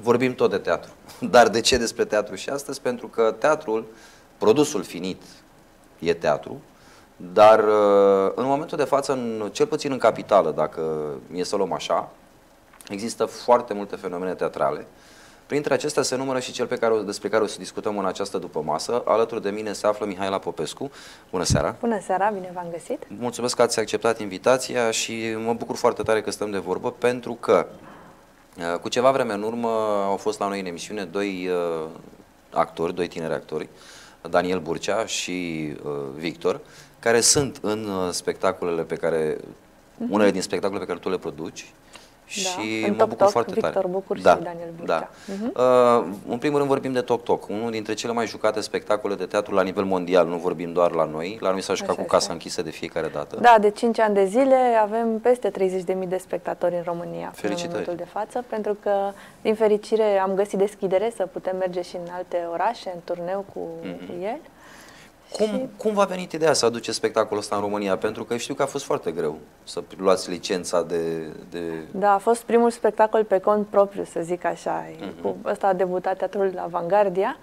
vorbim tot de teatru. Dar de ce despre teatru și astăzi? Pentru că teatrul, produsul finit, e teatru, dar în momentul de față, cel puțin în capitală, dacă e să luăm așa, există foarte multe fenomene teatrale. Printre acestea se numără și cel despre care o să discutăm în această dupămasă. Alături de mine se află Mihaela Popescu. Bună seara! Bună seara, bine v-am găsit! Mulțumesc că ați acceptat invitația și mă bucur foarte tare că stăm de vorbă, pentru că cu ceva vreme în urmă au fost la noi în emisiune doi actori, doi tineri actori, Daniel Burcea și Victor, care sunt în spectacolele pe care, unele din spectacolele pe care tu le produci. Și mă bucur foarte tare. Victor Bucur și Daniel Burcea. În primul rând vorbim de Toc Toc, unul dintre cele mai jucate spectacole de teatru la nivel mondial, nu vorbim doar la noi. La noi s-a jucat cu Casa închisă de fiecare dată. Da, de 5 ani de zile avem peste 30.000 de spectatori în România în momentul de față, pentru că, din fericire, am găsit deschidere să putem merge și în alte orașe, în turneu cu el. Cum v-a venit ideea să aduceți spectacolul ăsta în România? Pentru că știu că a fost foarte greu să luați licența de... Da, a fost primul spectacol pe cont propriu, să zic așa. Cu ăsta a debutat Teatrul Avangardia.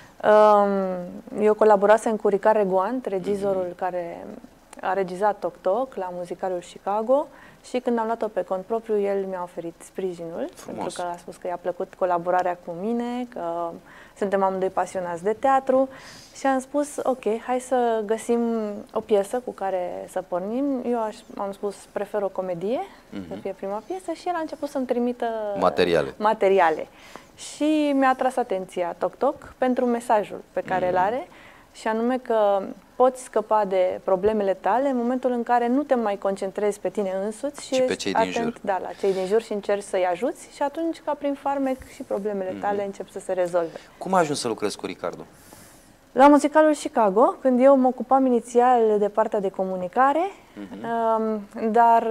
Eu colaborasem cu Ricard Reguant, regizorul care a regizat Toc Toc la muzicalul Chicago, și când am luat-o pe cont propriu, el mi-a oferit sprijinul. Frumos. Pentru că a spus că i-a plăcut colaborarea cu mine, că suntem amândoi pasionați de teatru, și am spus, ok, hai să găsim o piesă cu care să pornim. Eu am spus, prefer o comedie, să fie prima piesă, și el a început să-mi trimită materiale. Și mi-a atras atenția Toc Toc pentru mesajul pe care îl are, și anume că poți scăpa de problemele tale în momentul în care nu te mai concentrezi pe tine însuți și pe cei din jur. Da, la cei din jur, și încerci să-i ajuți, și atunci, ca prin farmec, și problemele tale încep să se rezolve. Cum ai ajuns să lucrezi cu Ricardo? La muzicalul Chicago, când eu mă ocupam inițial de partea de comunicare, dar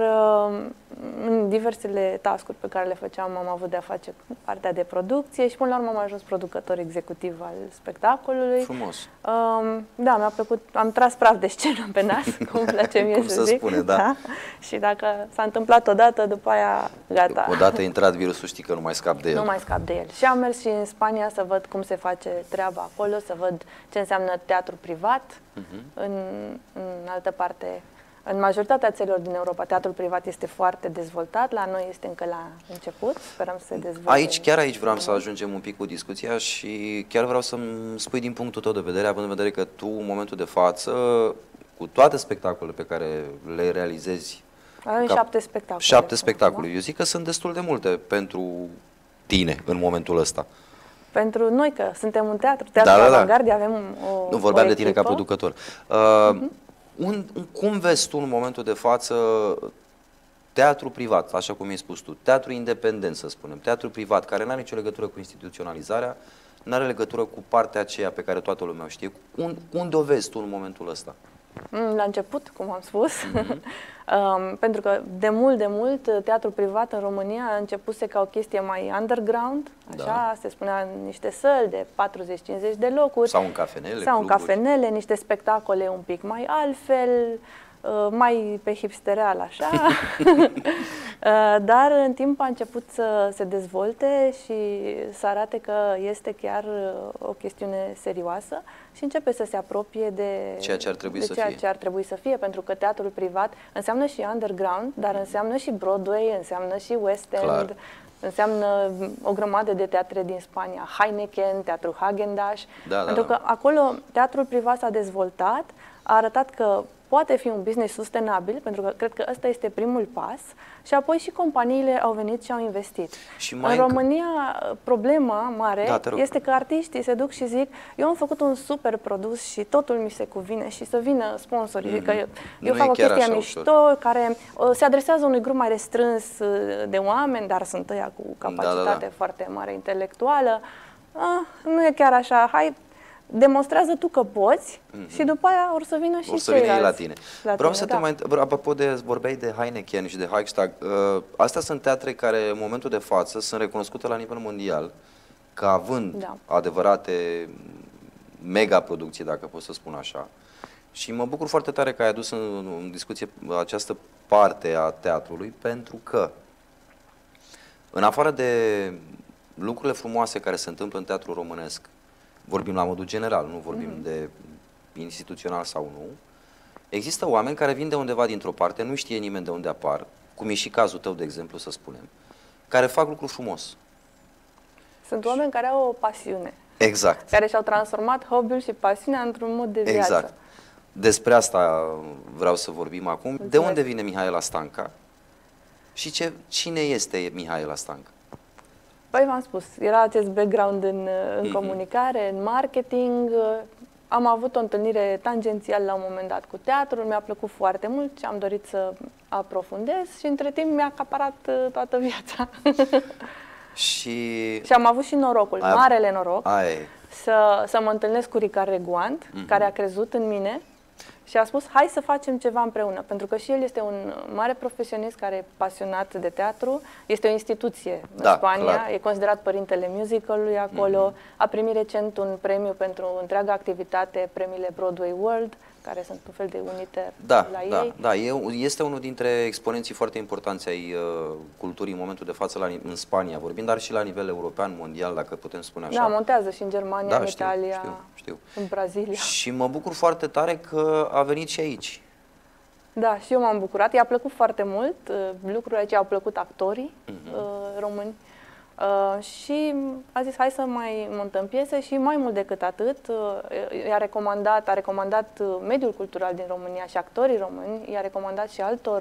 în diversele task-uri pe care le făceam am avut de-a face cu partea de producție și până la urmă am ajuns producător executiv al spectacolului. Frumos! Da, mi-a plăcut, am tras praf de scenă pe nas, cum îmi place mie cum să zic. Spune, da. Și dacă s-a întâmplat odată, după aia, gata. Odată intrat virusul, știi că nu mai scap de el. Nu mai scap de el. Și am mers și în Spania să văd cum se face treaba acolo, să văd ce înseamnă teatru privat. În altă parte, în majoritatea țărilor din Europa, teatrul privat este foarte dezvoltat, la noi este încă la început, sperăm să se dezvolte. Chiar aici vreau să ajungem un pic cu discuția și chiar vreau să-mi spui din punctul tău de vedere, având în vedere că tu, în momentul de față, cu toate spectacolele pe care le realizezi... Avem 7 spectacole. 7 spectacole. Eu zic că sunt destul de multe pentru tine în momentul ăsta. Pentru noi, că suntem un teatru, Teatrul Avangardia, avem o Nu, vorbeam de tine ca producător. Cum vezi tu în momentul de față teatru privat, așa cum ai spus tu, teatru independent, să spunem, teatru privat, care nu are nicio legătură cu instituționalizarea, nu are legătură cu partea aceea pe care toată lumea o știe. Unde o vezi tu în momentul ăsta? La început, cum am spus, pentru că de mult teatrul privat în România a începuse ca o chestie mai underground, așa, se spunea în niște săli de 40-50 de locuri. Sau în cafenele, sau în cafenele, niște spectacole un pic mai altfel, mai pe hipstereal, așa. Dar în timp a început să se dezvolte și să arate că este chiar o chestiune serioasă și începe să se apropie de ceea ce ar trebui să fie, pentru că teatrul privat înseamnă și underground, dar înseamnă și Broadway, înseamnă și West End, înseamnă o grămadă de teatre din Spania, Heineken, Teatrul Häagen-Dazs, pentru că acolo teatrul privat s-a dezvoltat, a arătat că poate fi un business sustenabil, pentru că cred că ăsta este primul pas, și apoi și companiile au venit și au investit. În România, problema mare este că artiștii se duc și zic, eu am făcut un super produs și totul mi se cuvine, și să vină sponsorii, că eu fac o chestie mișto, care se adresează unui grup mai restrâns de oameni, dar sunt ăia cu capacitate foarte mare intelectuală. Nu e chiar așa, hai, demonstrează tu că poți și după aia or să vină și ceilalți la tine. Vreau să te mai întreb, apropo de, vorbeai de Heineken și de Reichstag, astea sunt teatre care în momentul de față sunt recunoscute la nivel mondial ca având adevărate mega producții, dacă pot să spun așa. Și mă bucur foarte tare că ai adus în discuție această parte a teatrului, pentru că în afară de lucrurile frumoase care se întâmplă în teatru românesc, vorbim la modul general, nu vorbim de instituțional sau nu, există oameni care vin de undeva dintr-o parte, nu știe nimeni de unde apar, cum e și cazul tău, de exemplu, să spunem, care fac lucru frumos. Sunt oameni care au o pasiune. Exact. Care și-au transformat hobby-ul și pasiunea într-un mod de viață. Exact. Despre asta vreau să vorbim acum. Mulțumesc. De unde vine Mihaela Stanca? Și cine este Mihaela Stanca? Păi v-am spus, era acest background în comunicare, în marketing. Am avut o întâlnire tangențială la un moment dat cu teatrul, mi-a plăcut foarte mult și am dorit să aprofundez și între timp mi-a acaparat toată viața. Și am avut și norocul, marele noroc, să mă întâlnesc cu Ricard Reguant, care a crezut în mine și a spus, hai să facem ceva împreună, pentru că și el este un mare profesionist care e pasionat de teatru, este o instituție în Spania, clar. E considerat părintele musicalului acolo, a primit recent un premiu pentru întreaga activitate, premiile Broadway World, care sunt un fel de uniter la ei. Da, este unul dintre exponenții foarte importanți ai culturii în momentul de față în Spania, vorbind, dar și la nivel european, mondial, dacă putem spune așa. Da, montează și în Germania, în Italia, știu. în Brazilia. Și mă bucur foarte tare că a venit și aici. Da, și eu m-am bucurat, i-a plăcut foarte mult, lucrurile aici au plăcut actorii români. Și a zis, hai să mai montăm piese și mai mult decât atât, a recomandat mediul cultural din România și actorii români, i-a recomandat și altor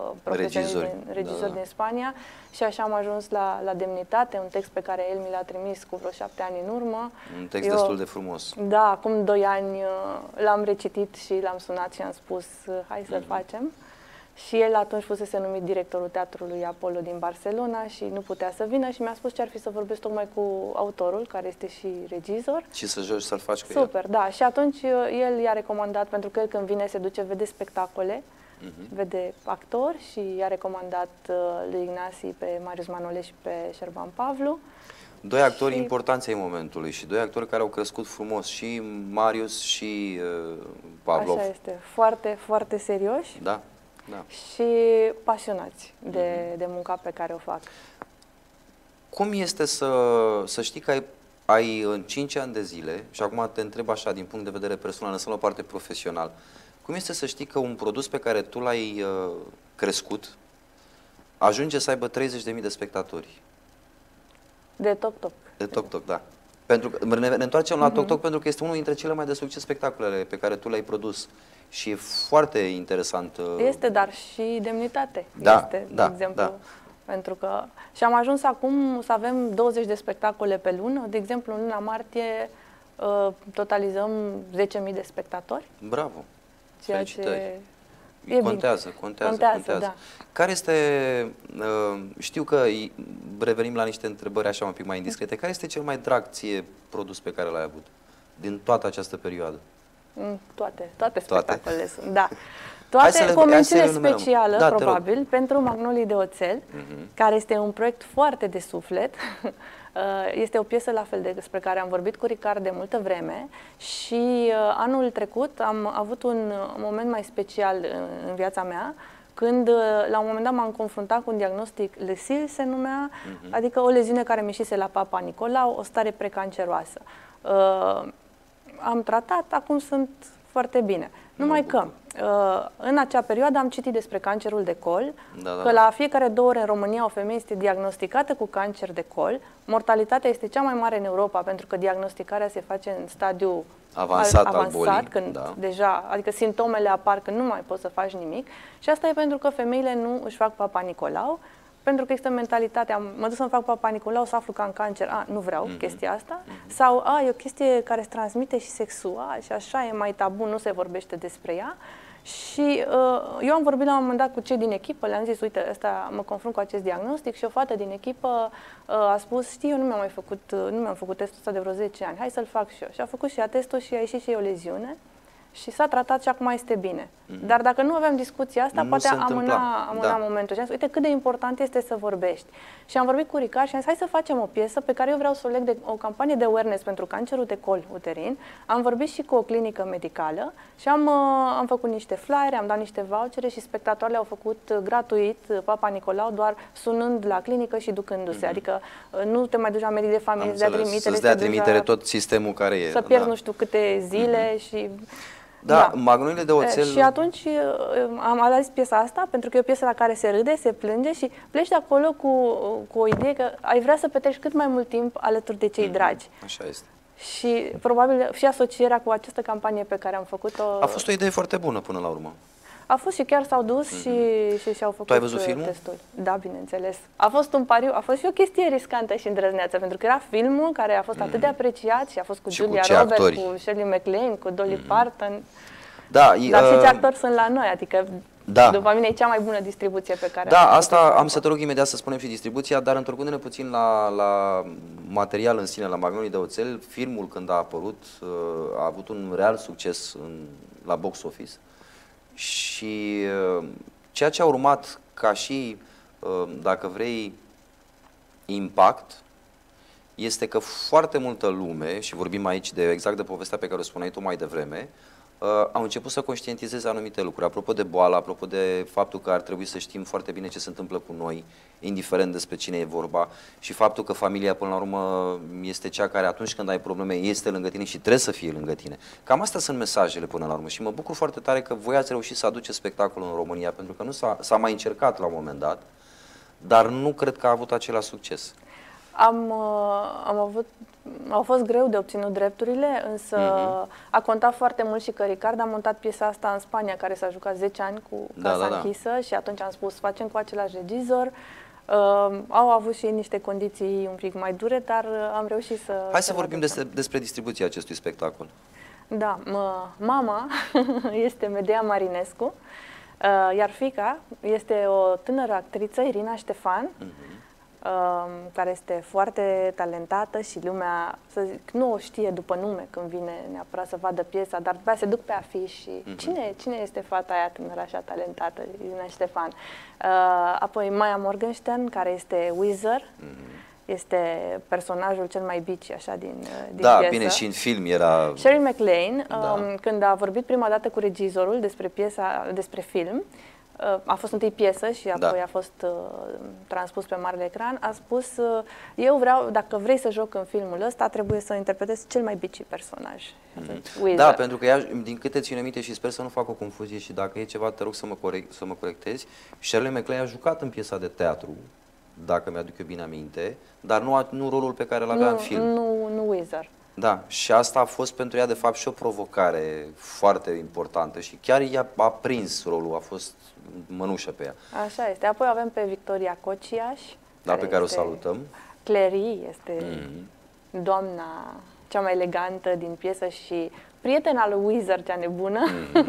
regizori din Spania și așa am ajuns la Demnitate, un text pe care el mi l-a trimis cu vreo 7 ani în urmă. Un text destul de frumos. Da, acum 2 ani l-am recitit și l-am sunat și am spus, hai să-l facem. Și el atunci fusese numit directorul Teatrului Apollo din Barcelona și nu putea să vină și mi-a spus ce ar fi să vorbesc tocmai cu autorul, care este și regizor. Și să joci, să-l faci cu el. Super, da. Și atunci el i-a recomandat, pentru că el când vine se duce, vede spectacole, vede actori și i-a recomandat lui Ignasi pe Marius Manole și pe Șerban Pavlu. Doi actori importanți ai momentului și doi actori care au crescut frumos, și Marius și Pavlov. Așa este, foarte, foarte serioși. Da. Și pasionați de munca pe care o fac. Cum este să știi că ai în 5 ani de zile, și acum te întreb așa din punct de vedere personal, însă la parte profesional, cum este să știi că un produs pe care tu l-ai crescut ajunge să aibă 30.000 de spectatori? De Toc-Toc. De Toc-Toc, da. Pentru că ne întoarcem la Toc-Toc pentru că este unul dintre cele mai de succes spectacolele pe care tu le-ai produs. Și e foarte interesant. Este, dar și Demnitate. De exemplu. Pentru că și am ajuns acum să avem 20 de spectacole pe lună. De exemplu, în luna martie totalizăm 10.000 de spectatori. Bravo! Felicitări! Contează. Da. Care este, știu că revenim la niște întrebări așa un pic mai indiscrete, care este cel mai drag ție produs pe care l-ai avut din toată această perioadă? Toate spectacolele sunt, da. Toate, cu o mențiune specială, probabil, pentru Magnolii de Oțel, care este un proiect foarte de suflet. Este o piesă la fel despre care am vorbit cu Ricard de multă vreme și anul trecut am avut un moment mai special în viața mea, când la un moment dat m-am confruntat cu un diagnostic LESIL, se numea, adică o leziune care mi ieșise la Papa Nicolau, o stare precanceroasă. Am tratat, acum sunt foarte bine. Numai că în acea perioadă am citit despre cancerul de col, că la fiecare 2 ore în România o femeie este diagnosticată cu cancer de col. Mortalitatea este cea mai mare în Europa, pentru că diagnosticarea se face în stadiu avansat când deja, adică simptomele apar când nu mai poți să faci nimic. Și asta e pentru că femeile nu își fac Papa Nicolau, pentru că există mentalitatea, mă duc să-mi fac Papa Nicolau, să aflu că am cancer, nu vreau chestia asta, sau e o chestie care se transmite și sexual și așa, e mai tabu, nu se vorbește despre ea. Și eu am vorbit la un moment dat cu cei din echipă, le-am zis, uite, mă confrunt cu acest diagnostic și o fată din echipă a spus, știi, eu nu mi-am făcut testul ăsta de vreo 10 ani, hai să-l fac și eu. Și a făcut și ea testul și a ieșit și eu o leziune. și s-a tratat și acum este bine. Dar dacă nu aveam discuția asta, poate amâna momentul. Și am zis, uite cât de important este să vorbești. Și am vorbit cu Ricard și am zis, hai să facem o piesă pe care eu vreau să o leg de o campanie de awareness pentru cancerul de col uterin. Am vorbit și cu o clinică medicală și am făcut niște flyere, am dat niște vouchere și spectatoarele au făcut gratuit Papa Nicolau, doar sunând la clinică și ducându-se. Adică nu te mai duci la medic de familie, să-ți dea trimitere tot sistemul care e. Să pierzi nu știu câte zile și... Da, magnoliile de oțel... Și atunci am ales piesa asta, pentru că e o piesă la care se râde, se plânge și pleci de acolo cu o idee că ai vrea să petreci cât mai mult timp alături de cei dragi. Așa este. Și probabil și asocierea cu această campanie pe care am făcut-o... A fost o idee foarte bună până la urmă. A fost și chiar s-au dus și au făcut Tu ai văzut filmul? Testul. Da, bineînțeles. A fost un pariu, a fost și o chestie riscantă și îndrăzneață, pentru că era filmul care a fost atât de apreciat și a fost cu Julia Roberts, cu Shirley MacLaine, cu Dolly Parton. Da, dar și ce actori sunt la noi, adică după mine e cea mai bună distribuție pe care am să te rog imediat să spunem și distribuția, dar întorcându-ne puțin la material în sine, la Magnolii de oțel, filmul când a apărut a avut un real succes la box office și ceea ce a urmat ca și, dacă vrei, impact, este că foarte multă lume, și vorbim aici exact de povestea pe care o spuneai tu mai devreme, au început să conștientizeze anumite lucruri. Apropo de boală, apropo de faptul că ar trebui să știm foarte bine ce se întâmplă cu noi, indiferent despre cine e vorba, și faptul că familia, până la urmă, este cea care atunci când ai probleme este lângă tine și trebuie să fie lângă tine. Cam astea sunt mesajele până la urmă și mă bucur foarte tare că voi ați reușit să aduceți spectacolul în România, pentru că nu s-a mai încercat la un moment dat, dar nu cred că a avut același succes. Au fost greu de obținut drepturile, însă a contat foarte mult și că Ricard a montat piesa asta în Spania, care s-a jucat 10 ani cu Casa închisă și atunci am spus, facem cu același regizor. Au avut și niște condiții un pic mai dure, dar am reușit să... Hai să vorbim despre distribuția acestui spectacol. Da, mama este Medea Marinescu, iar fiica este o tânără actriță, Irina Ștefan, care este foarte talentată și lumea, să zic, nu o știe după nume când vine neapărat să vadă piesa, dar după aia se duc pe afiș și cine este fata aia tânără așa talentată, Irina Ștefan. Apoi Maya Morgenstern, care este Weezer, este personajul cel mai bici așa din piesă. Bine, și în film era... Shirley MacLaine, când a vorbit prima dată cu regizorul despre film, a fost întâi piesă și apoi a fost transpus pe marele ecran, a spus, eu vreau, dacă vrei să joc în filmul ăsta, trebuie să interpretezi cel mai bici personaj. Da, pentru că ea, din câte ține minte și sper să nu fac o confuzie și dacă e ceva, te rog să mă corectezi, Shirley MacLaine a jucat în piesa de teatru, dacă mi-aduc eu bine aminte, dar nu rolul pe care l-avea în film. Nu Weezer. Da, și asta a fost pentru ea de fapt și o provocare foarte importantă și chiar ea a prins rolul, a fost mănușă pe ea. Așa este. Apoi avem pe Victoria Cociaș, pe care o salutăm. Clary este doamna cea mai elegantă din piesă și prietena lui Weezer, cea nebună.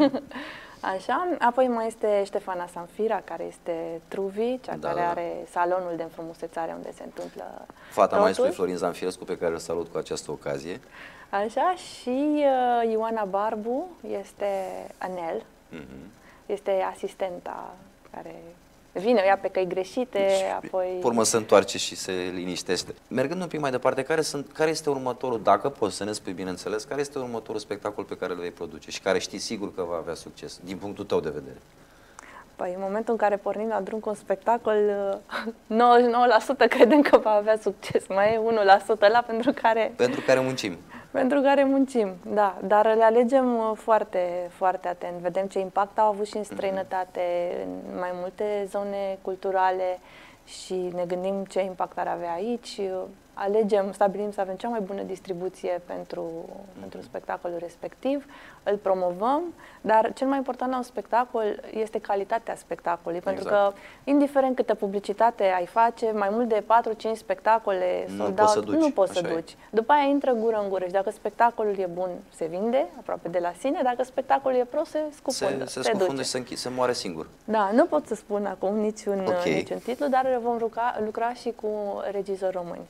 Așa. Apoi mai este Ștefana Sanfira, care este Truvi, cea care are salonul de înfrumusețare unde se întâmplă fata maestrului Florin Zanfirescu, pe care îl salut cu această ocazie. Așa, și Ioana Barbu este Anel, este asistenta care vine, o ia pe căi greșite, apoi... Urmă se întoarce și se liniștește. Mergând un pic mai departe, care este următorul, dacă poți să ne spui, bineînțeles, care este următorul spectacol pe care îl vei produce și care știi sigur că va avea succes, din punctul tău de vedere? Păi, în momentul în care pornim la drum cu un spectacol, 99% credem că va avea succes, mai e 1% ăla pentru care muncim. Pentru care muncim, da, dar le alegem foarte, foarte atent. Vedem ce impact au avut și în străinătate, în mai multe zone culturale și ne gândim ce impact ar avea aici. Stabilim să avem cea mai bună distribuție pentru spectacolul respectiv, îl promovăm, dar cel mai important la un spectacol este calitatea spectacolului, pentru că indiferent câtă publicitate ai face, mai mult de 4-5 spectacole nu poți să duci. După aia intră gură în gură și dacă spespectacolul e bun, se vinde aproape de la sine, dacă spectacolul e prost, se scufundă. Se scufundă și se moare singur. Da, nu pot să spun acum niciun titlu, dar vom lucra și cu regizori români.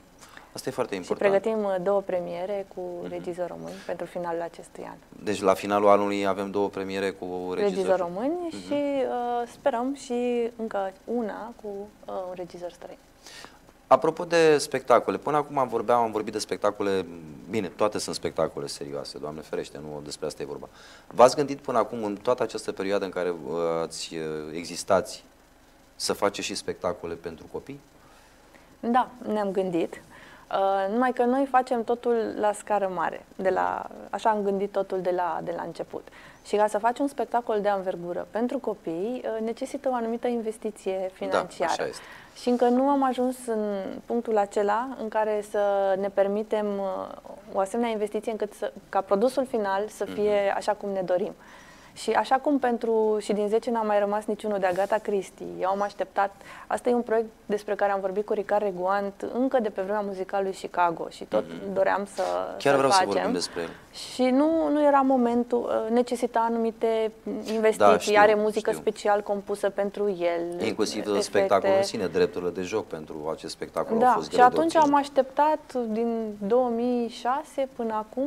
Asta e foarte Și important. pregătim 2 premiere cu regizori români pentru finalul acestui an. Deci la finalul anului avem 2 premiere cu regizori români și sperăm și încă una cu un regizor străin. Apropo de spectacole, până acum am vorbit de spectacole, bine, toate sunt spectacole serioase, Doamne ferește, nu despre asta e vorba. V-ați gândit până acum, în toată această perioadă în care ați existați, să faceți și spectacole pentru copii? Da, ne-am gândit. Numai că noi facem totul la scară mare, așa am gândit totul de la început. Și ca să faci un spectacol de anvergură pentru copii, necesită o anumită investiție financiară. Da, așa este. Și încă nu am ajuns în punctul acela în care să ne permitem o asemenea investiție încât ca produsul final să fie așa cum ne dorim. Și așa cum și din 10 n-a mai rămas niciunul de Agatha Christie, eu am așteptat, asta e un proiect despre care am vorbit cu Ricard Reguant încă de pe vremea muzicalului Chicago și tot doream să Chiar vreau facem. să vorbim despre el. Și nu era momentul, necesita anumite investiții, are muzică special compusă pentru el. Inclusiv spectacolul în sine, drepturile de joc pentru acest spectacol au fost și atunci am așteptat din 2006 până acum,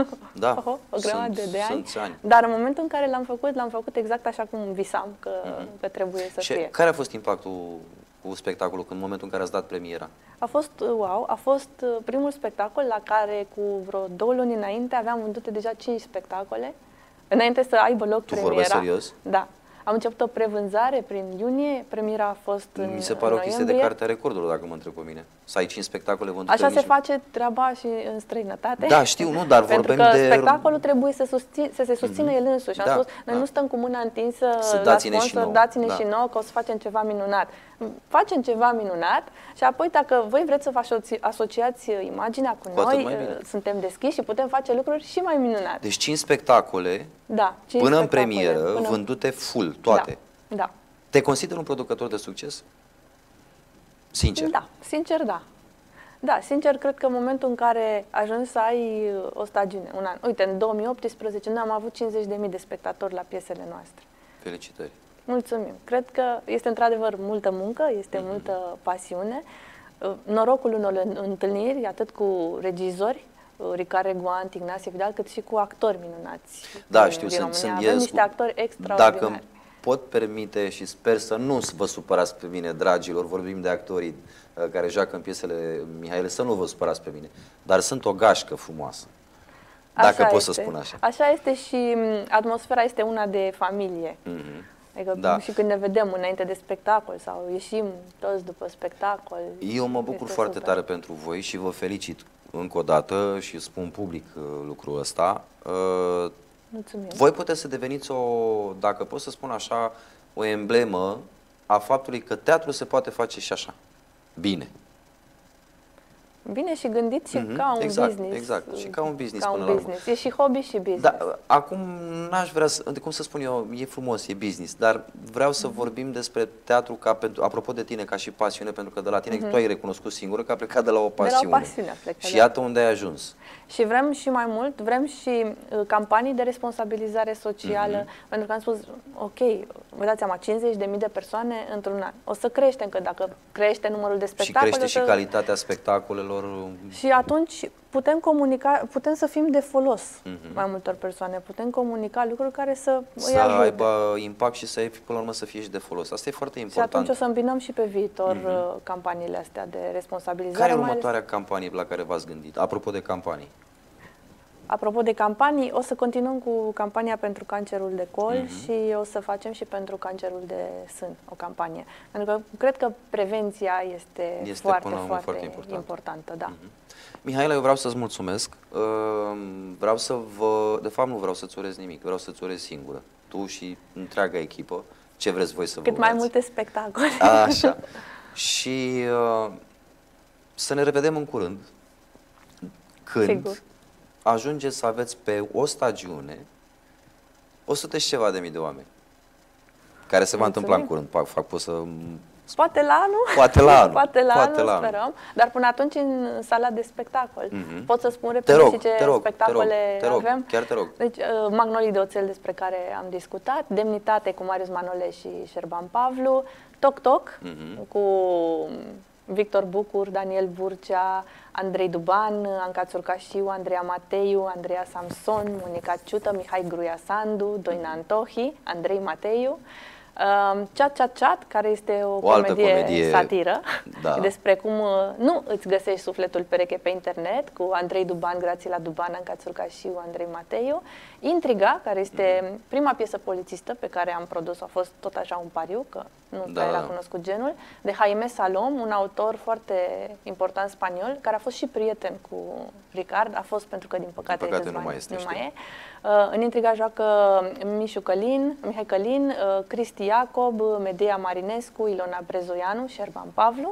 o grămadă de ani. Dar în momentul în care l-am făcut exact așa cum visam că trebuie să fie. Care a fost impactul cu spectacolul în momentul în care ați dat premiera? A fost wow, a fost primul spectacol la care cu vreo 2 luni înainte aveam vândute deja 5 spectacole, înainte să aibă loc premiera. Tu vorbești serios? Da. Am început o prevânzare prin iunie, premiera a fost în Mi se pare o chestie de cartea recordurilor, dacă mă întreb pe mine. Să ai 5 spectacole vândute. Așa se face treaba și în străinătate. Da, știu, nu, dar vorbim de... Pentru că spectacolul trebuie să se susțină el însuși. Am spus, noi nu stăm cu mâna întinsă la sponsor, dați-ne și nouă că o să facem ceva minunat. Facem ceva minunat și apoi dacă voi vreți să vă asociați imaginea cu noi, suntem deschiși și putem face lucruri și mai minunate. Deci 5 spectacole până în premieră, vândute full, toate. Da. Te consideri un producător de succes? Sincer? Da, sincer da. Da, sincer, cred că în momentul în care ajungi să ai o stagiune, un an. Uite, în 2018 noi am avut 50.000 de spectatori la piesele noastre. Felicitări! Mulțumim! Cred că este într-adevăr multă muncă, este multă pasiune. Norocul unor întâlniri, atât cu regizori, Ricard Reguant, Ignație Vidal, cât și cu actori minunați. Da, știu, avem niște actori extraordinari. Dacă pot permite și sper să nu vă supărați pe mine, dragilor, vorbim de actorii care joacă în piesele Mihaele, să nu vă supărați pe mine, dar sunt o gașcă frumoasă, dacă pot să spun așa. Așa este și atmosfera este una de familie. Adică și când ne vedem înainte de spectacol sau ieșim toți după spectacol. Eu mă bucur foarte tare pentru voi și vă felicit încă o dată și spun public lucrul ăsta. Mulțumim. Voi puteți să deveniți dacă pot să spun așa, o emblemă a faptului că teatrul se poate face și așa. Bine. Bine și gândit și ca un business. Exact, și ca un business până la urmă. E și hobby și business. Da, acum n-aș vrea să, cum să spun eu, e frumos, e business, dar vreau să vorbim despre teatru apropo de tine, ca și pasiune, pentru că de la tine tu ai recunoscut singură că a plecat de la o pasiune. De la o pasiune a plecat. Și iată unde ai ajuns. Și vrem și mai mult, vrem și campanii de responsabilizare socială, pentru că am spus, ok, vă dați seama, 50.000 de persoane într-un an. O să creștem, că dacă crește numărul de spectacole... Și crește și calitatea spectacolelor. Și atunci putem comunica, putem să fim de folos mai multor persoane, putem comunica lucruri care să îi ajute. Aibă impact și să până la urmă să fie și de folos. Asta e foarte important. Și atunci o să îmbinăm și pe viitor campaniile astea de responsabilizare. Care e următoarea campanie la care v-ați gândit? Apropo de campanii. Apropo de campanii, o să continuăm cu campania pentru cancerul de col și o să facem și pentru cancerul de sân o campanie. Pentru că cred că prevenția este foarte importantă. Da. Mihaela, eu vreau să-ți mulțumesc. Vreau să de fapt nu vreau să-ți urez nimic, vreau să-ți urez singură. Tu și întreaga echipă, ce vreți voi să vă Cât mai multe spectacole. Așa. Și să ne revedem în curând. Când ajungeți să aveți pe o stagiune 100 și ceva de mii de oameni. Care se va întâmpla în curând. Pot să... Poate la anul. Poate la anul. Poate la anul, sperăm. Dar până atunci în sala de spectacol. Pot să spun repede și ce spectacole avem? Chiar te rog. Deci, Magnolii de oțel, despre care am discutat, Demnitate cu Marius Manole și Șerban Pavlu, Toc Toc cu Victor Bucur, Daniel Burcea, Andrei Duban, Anca Țurcașiu, Andreea Mateiu, Andreea Samson, Monica Ciută, Mihai Gruia Sandu, Doina Antohi, Andrei Mateiu. Chat Chat Chat, care este o comedie satiră, da. despre cum nu îți găsești sufletul pereche pe internet, cu Andrei Duban, Grațiela Duban, Anca Țurcașiu, Andrei Mateiu. Intriga, care este prima piesă polițistă pe care am produs-o, a fost tot așa un pariu, că nu prea era cunoscut genul, de Jaime Salom, un autor foarte important spaniol, care a fost și prieten cu Ricard, a fost pentru că din păcate nu mai este. În Intriga joacă Mihai Călin, Cristi Iacob, Medea Marinescu, Ilona Brezoianu, Șerban Pavlu.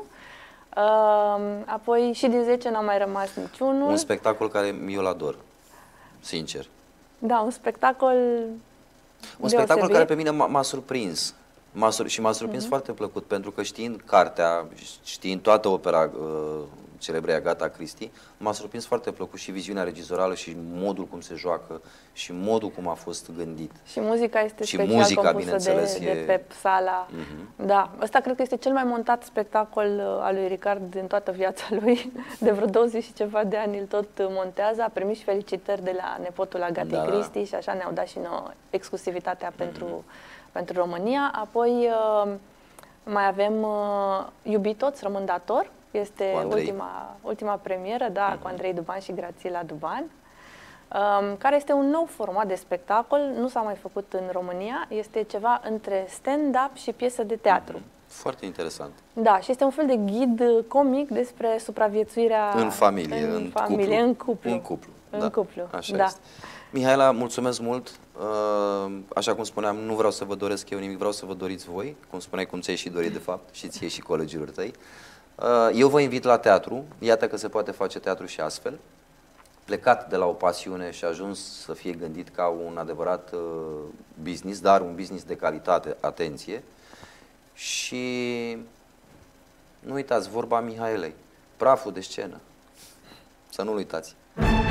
Apoi și din 10 n-a mai rămas niciunul. Un spectacol care eu îl ador, sincer. Da, un spectacol spectacol care pe mine m-a surprins. M-a surprins foarte plăcut, pentru că știind cartea, știind toată opera celebrei Agatha Christie, m-a surprins foarte plăcut și viziunea regizorală și modul cum se joacă și modul cum a fost gândit. Și muzica este special compusă de Pep Sala. Da, ăsta cred că este cel mai montat spectacol al lui Ricard din toată viața lui. De vreo 20 și ceva de ani îl tot montează. A primit și felicitări de la nepotul Agatei Christie și așa ne-au dat și nouă exclusivitatea pentru România. Apoi mai avem Iubitoți, rămân dator. Este ultima premieră, da, cu Andrei Duban și Grațiela Duban, care este un nou format de spectacol, nu s-a mai făcut în România, este ceva între stand-up și piesă de teatru. Foarte interesant. Da, și este un fel de ghid comic despre supraviețuirea în familie, în cuplu. În cuplu. Așa este. Mihaela, mulțumesc mult. Așa cum spuneam, nu vreau să vă doresc eu nimic, vreau să vă doriți voi, cum spuneai, cum ți-ai și dorit de fapt, și ție și colegilor tăi. Eu vă invit la teatru, iată că se poate face teatru și astfel, plecat de la o pasiune și ajuns să fie gândit ca un adevărat business, dar un business de calitate, atenție. Și nu uitați vorba Mihaelei, praful de scenă, să nu-l uitați.